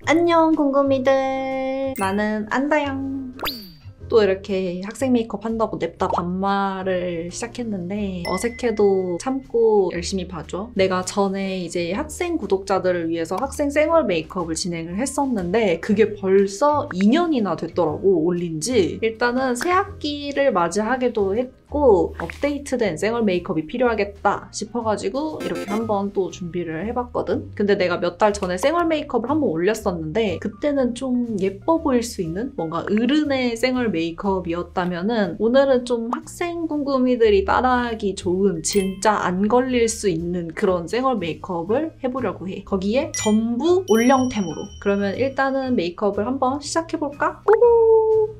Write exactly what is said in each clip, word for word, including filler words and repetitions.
안녕 궁금이들, 나는 안다양. 또 이렇게 학생 메이크업 한다고 냅다 반말을 시작했는데 어색해도 참고 열심히 봐줘. 내가 전에 이제 학생 구독자들을 위해서 학생 생얼 메이크업을 진행을 했었는데 그게 벌써 이 년이나 됐더라고, 올린 지. 일단은 새 학기를 맞이하기도 했고 업데이트된 생얼 메이크업이 필요하겠다 싶어가지고 이렇게 한번 또 준비를 해봤거든? 근데 내가 몇 달 전에 생얼 메이크업을 한번 올렸었는데 그때는 좀 예뻐 보일 수 있는 뭔가 어른의 생얼 메이크업이었다면은 오늘은 좀 학생 궁금이들이 따라하기 좋은 진짜 안 걸릴 수 있는 그런 생얼 메이크업을 해보려고 해. 거기에 전부 올영템으로. 그러면 일단은 메이크업을 한번 시작해볼까? 고고!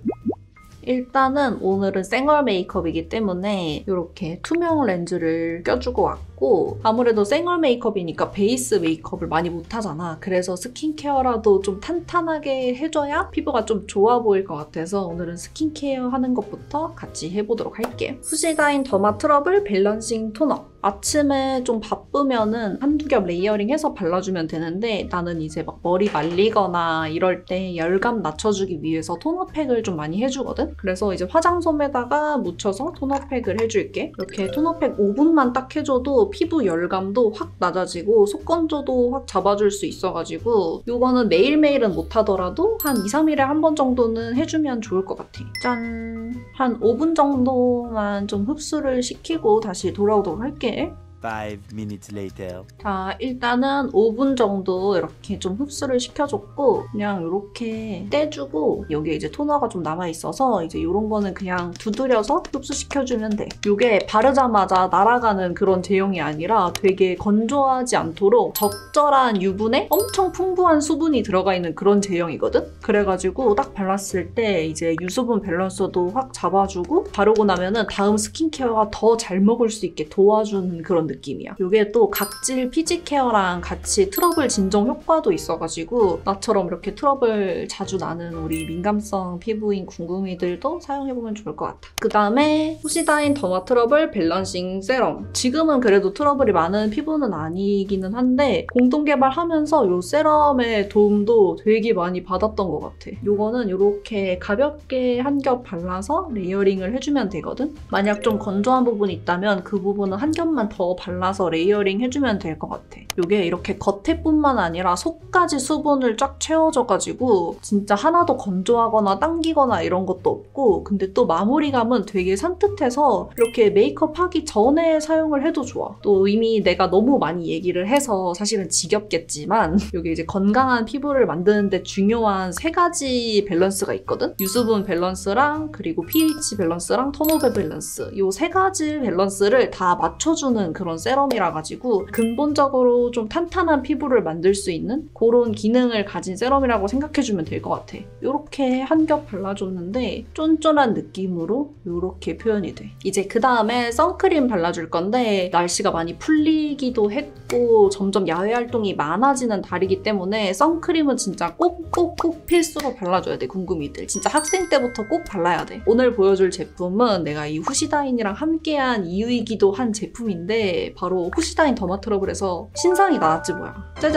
일단은 오늘은 생얼 메이크업이기 때문에 이렇게 투명 렌즈를 껴주고 왔고, 아무래도 생얼 메이크업이니까 베이스 메이크업을 많이 못하잖아. 그래서 스킨케어라도 좀 탄탄하게 해줘야 피부가 좀 좋아 보일 것 같아서 오늘은 스킨케어 하는 것부터 같이 해보도록 할게. 후시다인 더마 트러블 밸런싱 토너. 아침에 좀 바쁘면은 한두 겹 레이어링해서 발라주면 되는데 나는 이제 막 머리 말리거나 이럴 때 열감 낮춰주기 위해서 토너팩을 좀 많이 해주거든? 그래서 이제 화장솜에다가 묻혀서 토너팩을 해줄게. 이렇게 토너팩 오 분만 딱 해줘도 피부 열감도 확 낮아지고 속건조도 확 잡아줄 수 있어가지고 이거는 매일매일은 못하더라도 한 이, 삼 일에 한 번 정도는 해주면 좋을 것 같아. 짠! 한 오 분 정도만 좀 흡수를 시키고 다시 돌아오도록 할게. five minutes later. 자, 일단은 오 분 정도 이렇게 좀 흡수를 시켜줬고 그냥 이렇게 떼주고 여기에 이제 토너가 좀 남아있어서 이제 이런 거는 그냥 두드려서 흡수시켜주면 돼. 이게 바르자마자 날아가는 그런 제형이 아니라 되게 건조하지 않도록 적절한 유분에 엄청 풍부한 수분이 들어가 있는 그런 제형이거든? 그래가지고 딱 발랐을 때 이제 유수분 밸런스도 확 잡아주고 바르고 나면은 다음 스킨케어가 더 잘 먹을 수 있게 도와주는 그런 느낌이야. 이게 또 각질 피지 케어랑 같이 트러블 진정 효과도 있어가지고 나처럼 이렇게 트러블 자주 나는 우리 민감성 피부인 궁금이들도 사용해보면 좋을 것 같아. 그 다음에 후시다인 더마 트러블 밸런싱 세럼. 지금은 그래도 트러블이 많은 피부는 아니기는 한데 공동 개발하면서 이 세럼의 도움도 되게 많이 받았던 것 같아. 이거는 이렇게 가볍게 한 겹 발라서 레이어링을 해주면 되거든? 만약 좀 건조한 부분이 있다면 그 부분은 한 겹만 더 발라서 레이어링 해주면 될 것 같아. 이게 이렇게 겉에뿐만 아니라 속까지 수분을 쫙 채워줘가지고 진짜 하나도 건조하거나 당기거나 이런 것도 없고 근데 또 마무리감은 되게 산뜻해서 이렇게 메이크업 하기 전에 사용을 해도 좋아. 또 이미 내가 너무 많이 얘기를 해서 사실은 지겹겠지만 이게 이제 건강한 피부를 만드는데 중요한 세 가지 밸런스가 있거든? 유수분 밸런스랑 그리고 pH 밸런스랑 턴오버 밸런스. 이 세 가지 밸런스를 다 맞춰주는 그런 세럼이라 가지고 근본적으로 좀 탄탄한 피부를 만들 수 있는 그런 기능을 가진 세럼이라고 생각해주면 될 것 같아. 이렇게 한 겹 발라줬는데 쫀쫀한 느낌으로 이렇게 표현이 돼. 이제 그 다음에 선크림 발라줄 건데 날씨가 많이 풀리기도 했고 점점 야외 활동이 많아지는 달이기 때문에 선크림은 진짜 꼭꼭꼭 필수로 발라줘야 돼, 궁금이들. 진짜 학생 때부터 꼭 발라야 돼. 오늘 보여줄 제품은 내가 이 후시다인이랑 함께한 이유이기도 한 제품인데 바로 후시다인 더마 트러블에서 신상이 나왔지 뭐야.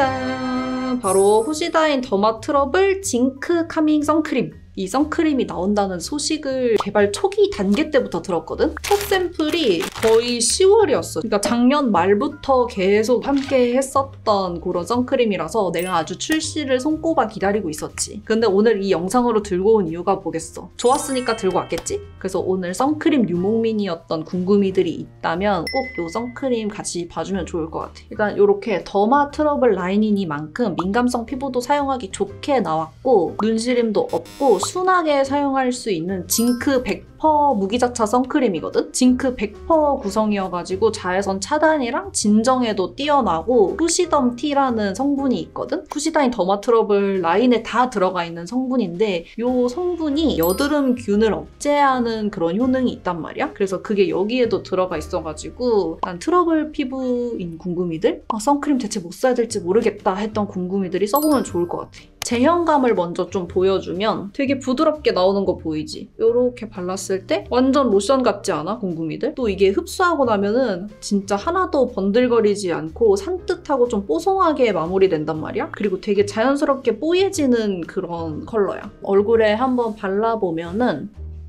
짜잔! 바로 후시다인 더마 트러블 징크 카밍 선크림. 이 선크림이 나온다는 소식을 개발 초기 단계 때부터 들었거든? 첫 샘플이 거의 시월이었어. 그러니까 작년 말부터 계속 함께 했었던 그런 선크림이라서 내가 아주 출시를 손꼽아 기다리고 있었지. 근데 오늘 이 영상으로 들고 온 이유가 뭐겠어? 좋았으니까 들고 왔겠지? 그래서 오늘 선크림 유목민이었던 궁금이들이 있다면 꼭 이 선크림 같이 봐주면 좋을 것 같아. 일단 이렇게 더마 트러블 라인이니만큼 민감성 피부도 사용하기 좋게 나왔고 눈시림도 없고 순하게 사용할 수 있는 징크 백 퍼센트 무기자차 선크림이거든? 징크 백 퍼센트 구성이어가지고 자외선 차단이랑 진정에도 뛰어나고 후시덤 T라는 성분이 있거든? 후시다인 더마 트러블 라인에 다 들어가 있는 성분인데 이 성분이 여드름균을 억제하는 그런 효능이 있단 말이야? 그래서 그게 여기에도 들어가 있어가지고 난 트러블 피부인 궁금이들? 아, 선크림 대체 뭐 써야 될지 모르겠다 했던 궁금이들이 써보면 좋을 것 같아. 제형감을 먼저 좀 보여주면 되게 부드럽게 나오는 거 보이지? 이렇게 발랐을 때 완전 로션 같지 않아? 공구미들? 또 이게 흡수하고 나면은 진짜 하나도 번들거리지 않고 산뜻하고 좀 뽀송하게 마무리된단 말이야? 그리고 되게 자연스럽게 뽀얘지는 그런 컬러야. 얼굴에 한번 발라보면은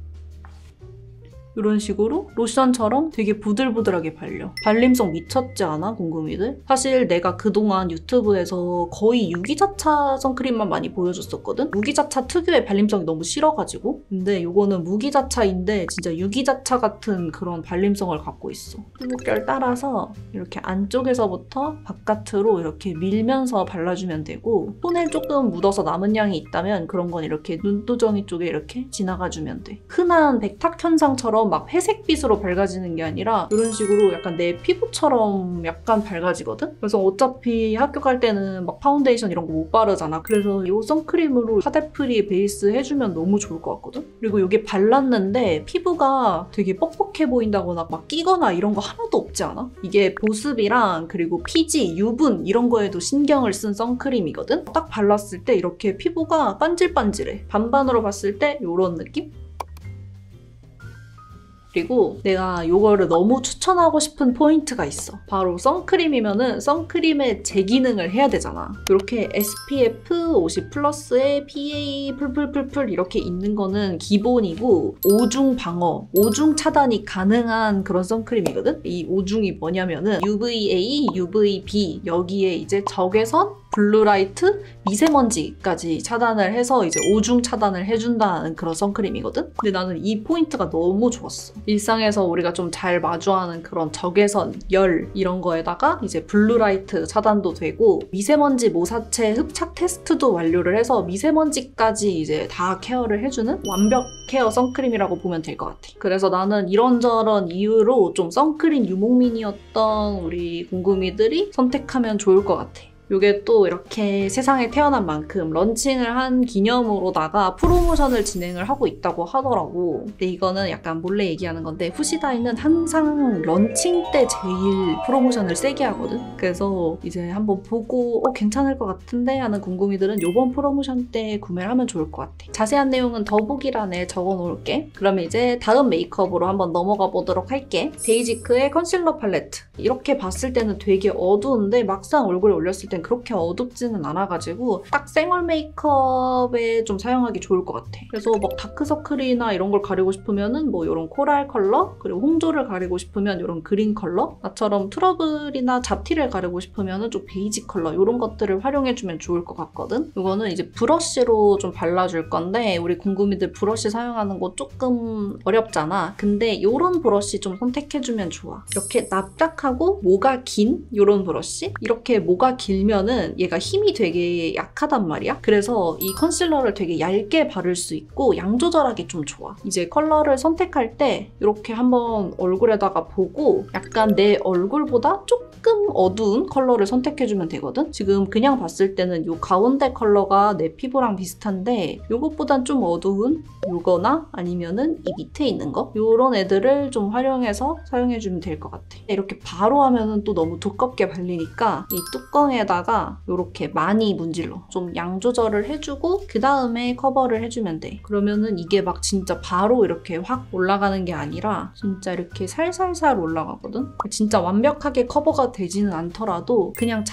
이런 식으로 로션처럼 되게 부들부들하게 발려. 발림성 미쳤지 않아? 공구미들? 사실 내가 그동안 유튜브에서 거의 유기자차 선크림만 많이 보여줬었거든? 무기자차 특유의 발림성이 너무 싫어가지고. 근데 이거는 무기자차인데 진짜 유기자차 같은 그런 발림성을 갖고 있어. 피부결 따라서 이렇게 안쪽에서부터 바깥으로 이렇게 밀면서 발라주면 되고, 손에 조금 묻어서 남은 양이 있다면 그런 건 이렇게 눈두덩이 쪽에 이렇게 지나가주면 돼. 흔한 백탁 현상처럼 막 회색빛으로 밝아지는 게 아니라 이런 식으로 약간 내 피부처럼 약간 밝아지거든? 그래서 어차피 학교 갈 때는 막 파운데이션 이런 거 못 바르잖아. 그래서 이 선크림으로 파데프리 베이스 해주면 너무 좋을 것 같거든? 그리고 이게 발랐는데 피부가 되게 뻑뻑해 보인다거나 막 끼거나 이런 거 하나도 없지 않아? 이게 보습이랑 그리고 피지, 유분 이런 거에도 신경을 쓴 선크림이거든? 딱 발랐을 때 이렇게 피부가 반질반질해. 반반으로 봤을 때 이런 느낌? 그리고 내가 이거를 너무 추천하고 싶은 포인트가 있어. 바로 선크림이면은 선크림의 제기능을 해야 되잖아. 이렇게 에스피에프 오십 플러스에 피에이 풀풀풀풀 이렇게 있는 거는 기본이고, 오중 방어, 오중 차단이 가능한 그런 선크림이거든? 이 오중이 뭐냐면은 유브이에이, 유브이비 여기에 이제 적외선, 블루라이트, 미세먼지까지 차단을 해서 이제 오중 차단을 해준다는 그런 선크림이거든? 근데 나는 이 포인트가 너무 좋았어. 일상에서 우리가 좀 잘 마주하는 그런 적외선, 열 이런 거에다가 이제 블루라이트 차단도 되고, 미세먼지 모사체 흡착 테스트도 완료를 해서 미세먼지까지 이제 다 케어를 해주는 완벽 케어 선크림이라고 보면 될 것 같아. 그래서 나는 이런저런 이유로 좀 선크림 유목민이었던 우리 공구미들이 선택하면 좋을 것 같아. 이게 또 이렇게 세상에 태어난 만큼 런칭을 한 기념으로다가 프로모션을 진행을 하고 있다고 하더라고. 근데 이거는 약간 몰래 얘기하는 건데, 후시다이는 항상 런칭 때 제일 프로모션을 세게 하거든? 그래서 이제 한번 보고 어 괜찮을 것 같은데 하는 궁금이들은 이번 프로모션 때 구매를 하면 좋을 것 같아. 자세한 내용은 더보기란에 적어놓을게. 그러면 이제 다음 메이크업으로 한번 넘어가 보도록 할게. 데이지크의 컨실러 팔레트. 이렇게 봤을 때는 되게 어두운데 막상 얼굴에 올렸을 땐 그렇게 어둡지는 않아가지고 딱 생얼 메이크업에 좀 사용하기 좋을 것 같아. 그래서 막 다크서클이나 이런 걸 가리고 싶으면은 뭐 이런 코랄 컬러, 그리고 홍조를 가리고 싶으면 이런 그린 컬러, 나처럼 트러블이나 잡티를 가리고 싶으면은 좀 베이지 컬러 이런 것들을 활용해주면 좋을 것 같거든. 이거는 이제 브러쉬로 좀 발라줄 건데, 우리 궁금이들 브러쉬 사용하는 거 조금 어렵잖아. 근데 이런 브러쉬 좀 선택해주면 좋아. 이렇게 납작하고 모가 긴 이런 브러쉬? 이렇게 모가 길면 은 얘가 힘이 되게 약하단 말이야. 그래서 이 컨실러를 되게 얇게 바를 수 있고 양 조절하기 좀 좋아. 이제 컬러를 선택할 때 이렇게 한번 얼굴에다가 보고 약간 내 얼굴보다 조금 어두운 컬러를 선택해주면 되거든? 지금 그냥 봤을 때는 이 가운데 컬러가 내 피부랑 비슷한데 이것보단 좀 어두운 이거나 아니면은 이 밑에 있는 거? 이런 애들을 좀 활용해서 사용해주면 될 것 같아. 이렇게 바로 하면은 또 너무 두껍게 발리니까 이 뚜껑에다가 이렇게 많이 문질러 좀 양 조절을 해주고 그 다음에 커버를 해주면 돼. 그러면은 이게 막 진짜 바로 이렇게 확 올라가는 게 아니라 진짜 이렇게 살살살 올라가거든? 진짜 완벽하게 커버가 되지는 않더라도 그냥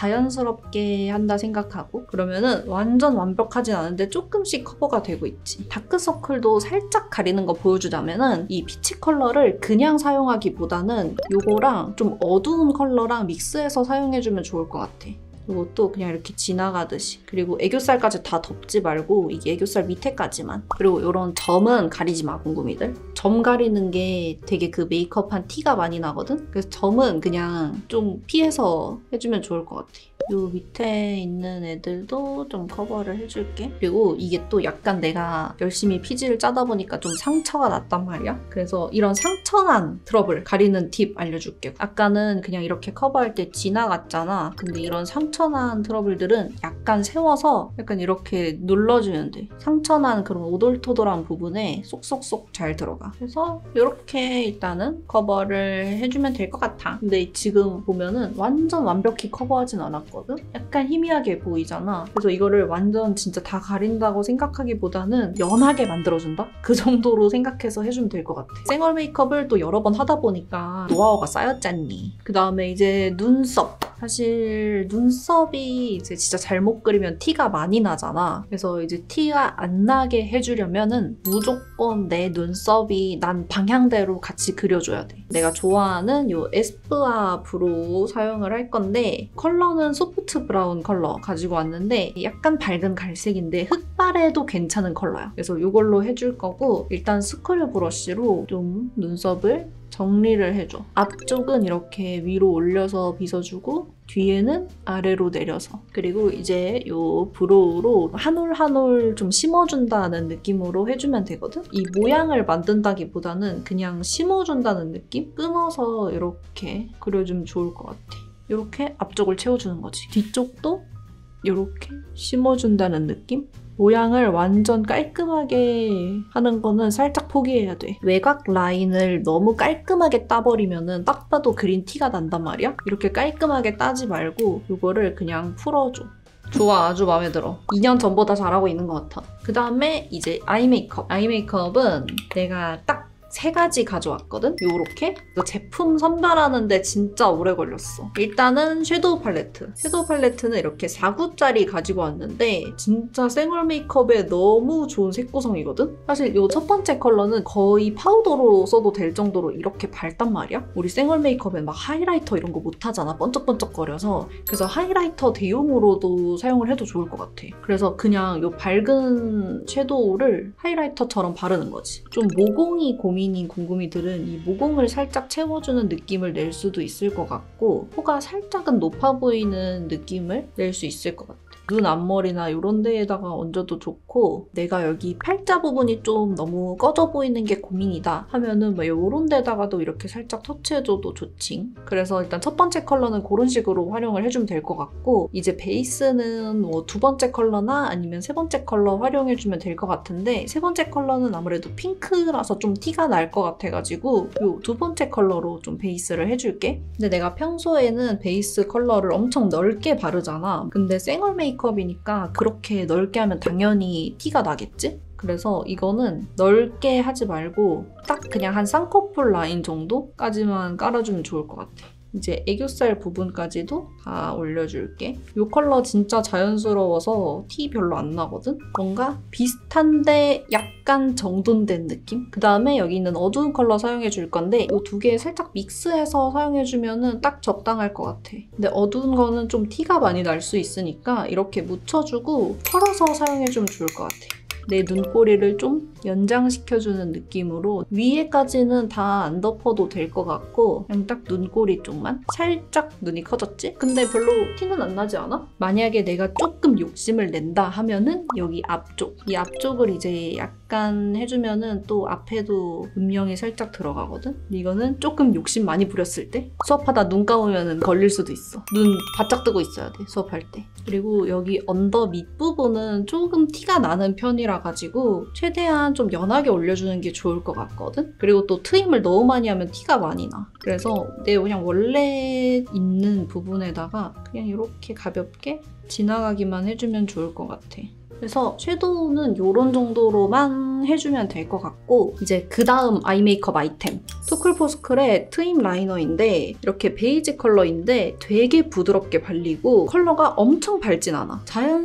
자연스럽게 한다 생각하고, 그러면은 완전 완벽하진 않은데 조금씩 커버가 되고 있지. 다크서클도 살짝 가리는 거 보여주자면은 이 피치 컬러를 그냥 사용하기보다는 이거랑 좀 어두운 컬러랑 믹스해서 사용해주면 좋을 것 같아. 이것도 그냥 이렇게 지나가듯이. 그리고 애교살까지 다 덮지 말고 이게 애교살 밑에까지만. 그리고 이런 점은 가리지 마, 궁금이들. 점 가리는 게 되게 그 메이크업한 티가 많이 나거든? 그래서 점은 그냥 좀 피해서 해주면 좋을 것 같아. 요 밑에 있는 애들도 좀 커버를 해줄게. 그리고 이게 또 약간 내가 열심히 피지를 짜다 보니까 좀 상처가 났단 말이야. 그래서 이런 상처난 트러블 가리는 팁 알려줄게. 아까는 그냥 이렇게 커버할 때 지나갔잖아. 근데 이런 상처난 트러블들은 약간 세워서 약간 이렇게 눌러주면 돼. 상처난 그런 오돌토돌한 부분에 쏙쏙쏙 잘 들어가. 그래서 이렇게 일단은 커버를 해주면 될 것 같아. 근데 지금 보면은 완전 완벽히 커버하진 않았거든. 있거든? 약간 희미하게 보이잖아. 그래서 이거를 완전 진짜 다 가린다고 생각하기보다는 연하게 만들어준다? 그 정도로 생각해서 해주면 될 것 같아. 생얼 메이크업을 또 여러 번 하다 보니까 노하우가 쌓였잖니. 그 다음에 이제 눈썹. 사실 눈썹이 이제 진짜 잘못 그리면 티가 많이 나잖아. 그래서 이제 티가 안 나게 해주려면은 무조건 내 눈썹이 난 방향대로 같이 그려줘야 돼. 내가 좋아하는 요 에스쁘아 브로우 사용을 할 건데 컬러는 소프트 브라운 컬러 가지고 왔는데 약간 밝은 갈색인데 흑발에도 괜찮은 컬러야. 그래서 이걸로 해줄 거고 일단 스크류 브러쉬로 좀 눈썹을 정리를 해줘. 앞쪽은 이렇게 위로 올려서 빗어주고 뒤에는 아래로 내려서 그리고 이제 요 브로우로 한 올 한 올 좀 심어준다는 느낌으로 해주면 되거든? 이 모양을 만든다기보다는 그냥 심어준다는 느낌? 끊어서 이렇게 그려주면 좋을 것 같아. 이렇게 앞쪽을 채워주는 거지. 뒤쪽도 이렇게 심어준다는 느낌? 모양을 완전 깔끔하게 하는 거는 살짝 포기해야 돼. 외곽 라인을 너무 깔끔하게 따버리면은 딱 봐도 그린 티가 난단 말이야? 이렇게 깔끔하게 따지 말고 이거를 그냥 풀어줘. 좋아, 아주 마음에 들어. 이 년 전보다 잘하고 있는 것 같아. 그 다음에 이제 아이 메이크업. 아이 메이크업은 내가 딱 세 가지 가져왔거든? 요렇게. 이거 제품 선별하는데 진짜 오래 걸렸어. 일단은 섀도우 팔레트. 섀도우 팔레트는 이렇게 사 구짜리 가지고 왔는데 진짜 생얼 메이크업에 너무 좋은 색구성이거든? 사실 요 첫 번째 컬러는 거의 파우더로 써도 될 정도로 이렇게 밝단 말이야? 우리 생얼 메이크업엔 막 하이라이터 이런 거 못하잖아. 번쩍번쩍거려서. 그래서 하이라이터 대용으로도 사용을 해도 좋을 것 같아. 그래서 그냥 요 밝은 섀도우를 하이라이터처럼 바르는 거지. 좀 모공이 고민 고민인 궁금이들은 이 모공을 살짝 채워주는 느낌을 낼 수도 있을 것 같고 코가 살짝은 높아 보이는 느낌을 낼 수 있을 것 같아. 눈 앞머리나 이런 데에다가 얹어도 좋고 내가 여기 팔자 부분이 좀 너무 꺼져 보이는 게 고민이다 하면은 뭐 이런 데다가도 이렇게 살짝 터치해줘도 좋지. 그래서 일단 첫 번째 컬러는 그런 식으로 활용을 해주면 될 것 같고 이제 베이스는 뭐 두 번째 컬러나 아니면 세 번째 컬러 활용해주면 될 것 같은데 세 번째 컬러는 아무래도 핑크라서 좀 티가 날 것 같아가지고 이 두 번째 컬러로 좀 베이스를 해줄게. 근데 내가 평소에는 베이스 컬러를 엄청 넓게 바르잖아. 근데 생얼 메이크업 메이크업이니까 그렇게 넓게 하면 당연히 티가 나겠지? 그래서 이거는 넓게 하지 말고 딱 그냥 한 쌍꺼풀 라인 정도까지만 깔아주면 좋을 것 같아. 이제 애교살 부분까지도 다 올려줄게. 이 컬러 진짜 자연스러워서 티 별로 안 나거든? 뭔가 비슷한데 약간 정돈된 느낌? 그 다음에 여기 있는 어두운 컬러 사용해줄 건데 이 두 개 살짝 믹스해서 사용해주면 딱 적당할 것 같아. 근데 어두운 거는 좀 티가 많이 날 수 있으니까 이렇게 묻혀주고 털어서 사용해주면 좋을 것 같아. 내 눈꼬리를 좀 연장시켜주는 느낌으로 위에까지는 다 안 덮어도 될 것 같고 그냥 딱 눈꼬리 쪽만 살짝 눈이 커졌지? 근데 별로 티는 안 나지 않아? 만약에 내가 조금 욕심을 낸다 하면은 여기 앞쪽 이 앞쪽을 이제 약간 해주면은 또 앞에도 음영이 살짝 들어가거든? 이거는 조금 욕심 많이 부렸을 때 수업하다 눈 감으면 걸릴 수도 있어. 눈 바짝 뜨고 있어야 돼, 수업할 때. 그리고 여기 언더 밑부분은 조금 티가 나는 편이라 가지고 최대한 좀 연하게 올려주는 게 좋을 것 같거든? 그리고 또 트임을 너무 많이 하면 티가 많이 나. 그래서 내 그냥 원래 있는 부분에다가 그냥 이렇게 가볍게 지나가기만 해주면 좋을 것 같아. 그래서 섀도우는 이런 정도로만 해주면 될 것 같고 이제 그 다음 아이 메이크업 아이템 토클포스클의 트임 라이너인데 이렇게 베이지 컬러인데 되게 부드럽게 발리고 컬러가 엄청 밝진 않아.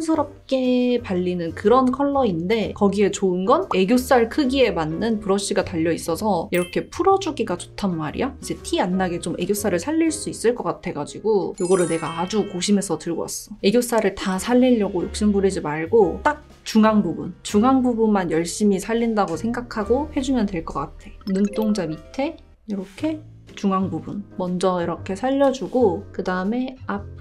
자연스럽게 발리는 그런 컬러인데 거기에 좋은 건 애교살 크기에 맞는 브러쉬가 달려있어서 이렇게 풀어주기가 좋단 말이야. 이제 티 안 나게 좀 애교살을 살릴 수 있을 것 같아가지고 이거를 내가 아주 고심해서 들고 왔어. 애교살을 다 살리려고 욕심 부리지 말고 딱 중앙 부분, 중앙 부분만 열심히 살린다고 생각하고 해주면 될 것 같아. 눈동자 밑에 이렇게 중앙 부분 먼저 이렇게 살려주고 그 다음에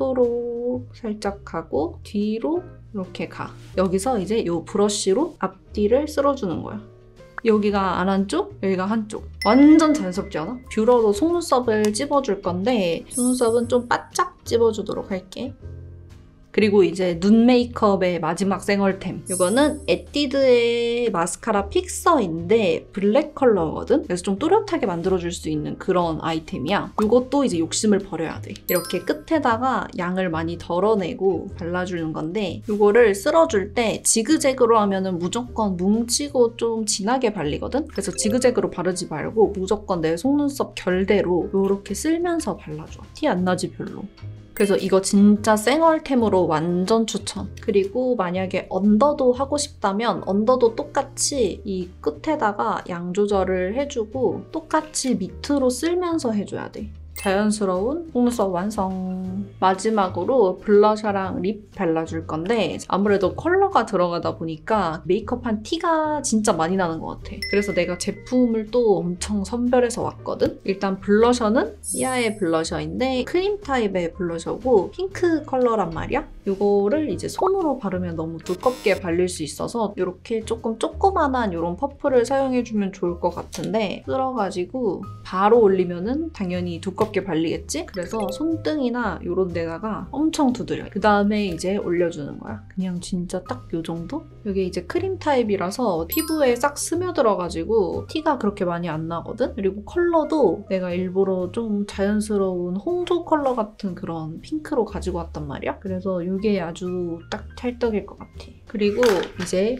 앞으로 살짝 가고 뒤로 이렇게 가. 여기서 이제 이 브러쉬로 앞뒤를 쓸어주는 거야. 여기가 안 한쪽, 여기가 한쪽. 완전 자연스럽지 않아? 뷰러로 속눈썹을 찝어줄 건데 속눈썹은 좀 바짝 찝어주도록 할게. 그리고 이제 눈 메이크업의 마지막 생얼템. 이거는 에뛰드의 마스카라 픽서인데 블랙 컬러거든? 그래서 좀 또렷하게 만들어줄 수 있는 그런 아이템이야. 이것도 이제 욕심을 버려야 돼. 이렇게 끝에다가 양을 많이 덜어내고 발라주는 건데 이거를 쓸어줄 때 지그재그로 하면은 무조건 뭉치고 좀 진하게 발리거든? 그래서 지그재그로 바르지 말고 무조건 내 속눈썹 결대로 이렇게 쓸면서 발라줘. 티 안 나지 별로. 그래서 이거 진짜 생얼템으로 완전 추천. 그리고 만약에 언더도 하고 싶다면 언더도 똑같이 이 끝에다가 양 조절을 해주고 똑같이 밑으로 쓸면서 해줘야 돼. 자연스러운 속눈썹 완성! 마지막으로 블러셔랑 립 발라줄 건데 아무래도 컬러가 들어가다 보니까 메이크업한 티가 진짜 많이 나는 것 같아. 그래서 내가 제품을 또 엄청 선별해서 왔거든? 일단 블러셔는 시아의 블러셔인데 크림 타입의 블러셔고 핑크 컬러란 말이야? 이거를 이제 손으로 바르면 너무 두껍게 발릴 수 있어서 이렇게 조금 조그만한 이런 퍼프를 사용해주면 좋을 것 같은데 쓸어가지고 바로 올리면은 당연히 두껍게 발리겠지? 그래서 손등이나 이런 데다가 엄청 두드려. 그 다음에 이제 올려주는 거야. 그냥 진짜 딱 이 정도? 이게 이제 크림 타입이라서 피부에 싹 스며들어가지고 티가 그렇게 많이 안 나거든? 그리고 컬러도 내가 일부러 좀 자연스러운 홍조 컬러 같은 그런 핑크로 가지고 왔단 말이야. 그래서 이게 아주 딱 찰떡일 것 같아. 그리고 이제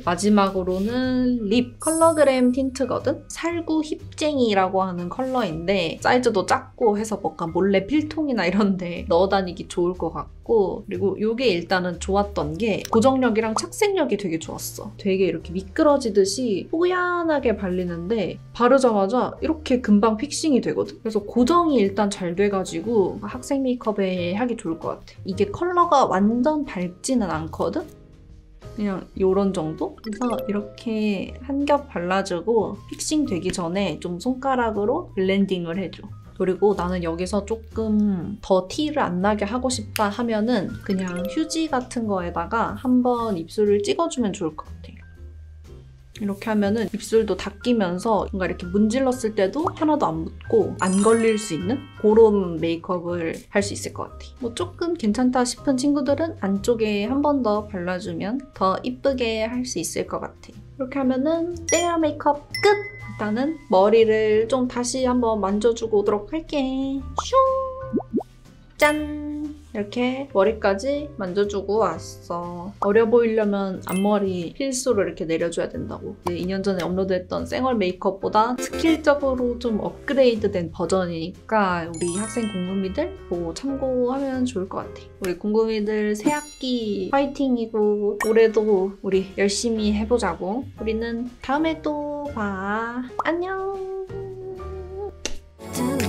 마지막으로는 립 컬러그램 틴트거든? 살구 힙쟁이라고 하는 컬러인데 사이즈도 작고 해서 뭔가 몰래 필통이나 이런 데 넣어 다니기 좋을 것 같고 그리고 이게 일단은 좋았던 게 고정력이랑 착색력이 되게 좋았어. 되게 이렇게 미끄러지듯이 뽀얀하게 발리는데 바르자마자 이렇게 금방 픽싱이 되거든? 그래서 고정이 일단 잘 돼가지고 학생 메이크업에 하기 좋을 것 같아. 이게 컬러가 완전 밝지는 않거든? 그냥 요런 정도? 그래서 이렇게 한 겹 발라주고 픽싱 되기 전에 좀 손가락으로 블렌딩을 해줘. 그리고 나는 여기서 조금 더 티를 안 나게 하고 싶다 하면은 그냥 휴지 같은 거에다가 한번 입술을 찍어주면 좋을 것 같아. 이렇게 하면은 입술도 닦이면서 뭔가 이렇게 문질렀을 때도 하나도 안 묻고 안 걸릴 수 있는 그런 메이크업을 할 수 있을 것 같아. 뭐 조금 괜찮다 싶은 친구들은 안쪽에 한 번 더 발라주면 더 이쁘게 할 수 있을 것 같아. 이렇게 하면은 생얼 메이크업 끝! 일단은 머리를 좀 다시 한번 만져주고 오도록 할게. 슝! 짠! 이렇게 머리까지 만져주고 왔어. 어려 보이려면 앞머리 필수로 이렇게 내려줘야 된다고. 이 년 전에 업로드했던 생얼 메이크업보다 스킬적으로 좀 업그레이드된 버전이니까 우리 학생 공구미들 보고 참고하면 좋을 것 같아. 우리 공구미들 새학기 화이팅이고 올해도 우리 열심히 해보자고. 우리는 다음에 또 봐. 안녕!